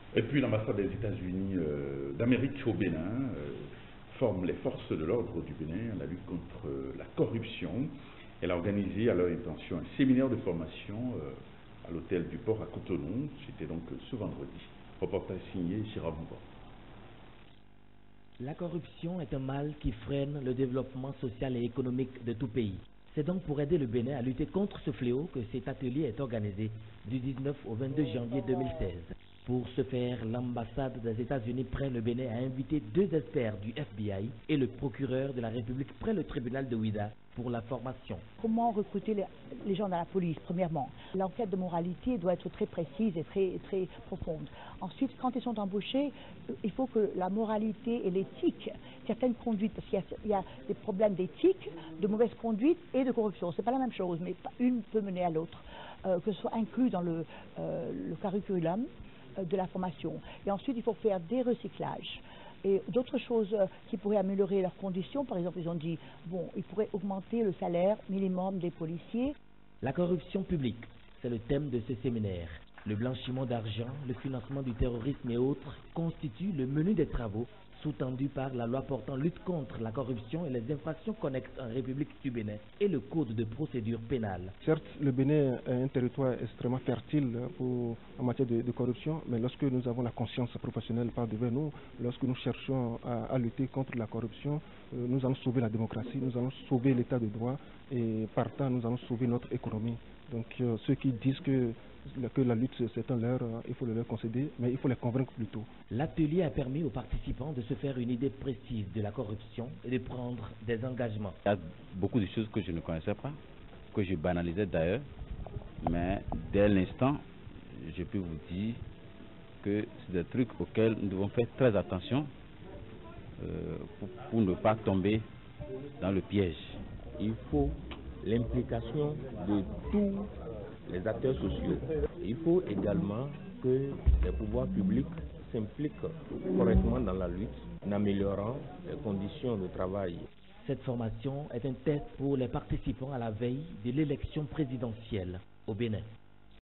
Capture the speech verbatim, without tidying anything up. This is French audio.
Et puis l'ambassade des États-Unis euh, d'Amérique au Bénin euh, forme les forces de l'ordre du Bénin à la lutte contre euh, la corruption. Elle a organisé à leur intention un séminaire de formation euh, à l'hôtel du port à Cotonou. C'était donc ce vendredi. Reportage signé Chira Bouba. La corruption est un mal qui freine le développement social et économique de tout pays. C'est donc pour aider le Bénin à lutter contre ce fléau que cet atelier est organisé du dix-neuf au vingt-deux janvier deux mille seize. Pour ce faire, l'ambassade des États-Unis près le Bénin a invité deux experts du F B I et le procureur de la République près le tribunal de Ouidah pour la formation. Comment recruter les, les gens dans la police, premièrement? L'enquête de moralité doit être très précise et très, très profonde. Ensuite, quand ils sont embauchés, il faut que la moralité et l'éthique, certaines conduites, parce qu'il y, y a des problèmes d'éthique, de mauvaise conduite et de corruption. C'est pas la même chose, mais une peut mener à l'autre. Euh, que ce soit inclus dans le, euh, le curriculum de la formation. Et ensuite, il faut faire des recyclages. Et d'autres choses qui pourraient améliorer leurs conditions, par exemple, ils ont dit, bon, ils pourraient augmenter le salaire minimum des policiers. La corruption publique, c'est le thème de ce séminaire. Le blanchiment d'argent, le financement du terrorisme et autres constituent le menu des travaux sous-tendu par la loi portant lutte contre la corruption et les infractions connexes en République du Bénin et le code de procédure pénale. Certes, le Bénin est un territoire extrêmement fertile pour, en matière de, de corruption, mais lorsque nous avons la conscience professionnelle par devant nous, lorsque nous cherchons à, à lutter contre la corruption, euh, nous allons sauver la démocratie, nous allons sauver l'état de droit et partant, nous allons sauver notre économie. Donc euh, ceux qui disent que que la lutte c'est un leurre, il faut le leur concéder, mais il faut les convaincre plutôt. L'atelier a permis aux participants de se faire une idée précise de la corruption et de prendre des engagements. Il y a beaucoup de choses que je ne connaissais pas, que je banalisais d'ailleurs, mais dès l'instant, je peux vous dire que c'est des trucs auxquels nous devons faire très attention euh, pour, pour ne pas tomber dans le piège. Il faut l'implication de tous les acteurs sociaux. Il faut également que les pouvoirs publics s'impliquent correctement dans la lutte en améliorant les conditions de travail. Cette formation est un test pour les participants à la veille de l'élection présidentielle au Bénin.